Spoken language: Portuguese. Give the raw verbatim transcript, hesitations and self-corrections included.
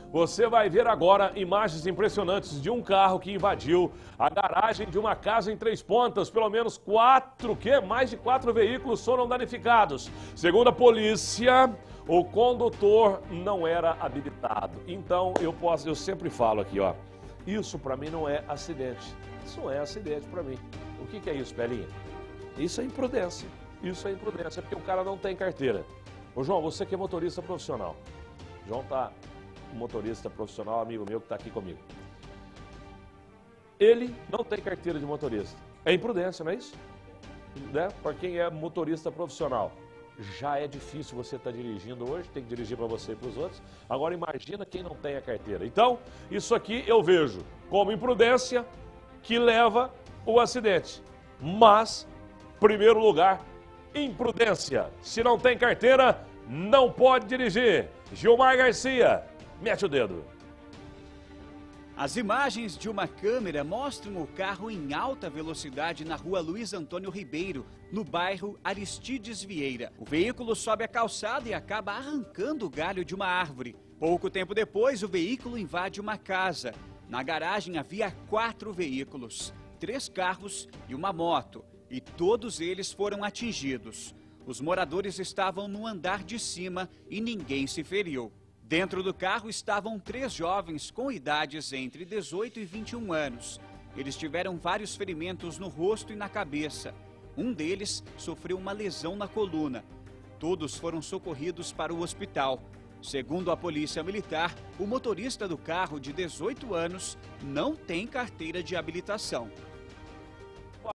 Você vai ver agora imagens impressionantes de um carro que invadiu a garagem de uma casa em Três Pontas. Pelo menos quatro, que mais de quatro veículos foram danificados. Segundo a polícia, o condutor não era habilitado. Então, eu posso, eu sempre falo aqui, ó, isso para mim não é acidente. Isso não é acidente para mim. O que, que é isso, Pelinha? Isso é imprudência. Isso é imprudência, porque o cara não tem carteira. Ô, João, você que é motorista profissional. João tá um motorista profissional, amigo meu que está aqui comigo. Ele não tem carteira de motorista. É imprudência, não é isso? Né? Para quem é motorista profissional, já é difícil você estar dirigindo hoje, tem que dirigir para você e para os outros. Agora imagina quem não tem a carteira. Então, isso aqui eu vejo como imprudência que leva o acidente. Mas, primeiro lugar, imprudência. Se não tem carteira, não pode dirigir. Gilmar Garcia, mete o dedo. As imagens de uma câmera mostram o carro em alta velocidade na rua Luiz Antônio Ribeiro, no bairro Aristides Vieira. O veículo sobe a calçada e acaba arrancando o galho de uma árvore. Pouco tempo depois, o veículo invade uma casa. Na garagem havia quatro veículos, três carros e uma moto, e todos eles foram atingidos. Os moradores estavam no andar de cima e ninguém se feriu. Dentro do carro estavam três jovens com idades entre dezoito e vinte e um anos. Eles tiveram vários ferimentos no rosto e na cabeça. Um deles sofreu uma lesão na coluna. Todos foram socorridos para o hospital. Segundo a Polícia Militar, o motorista do carro de dezoito anos não tem carteira de habilitação.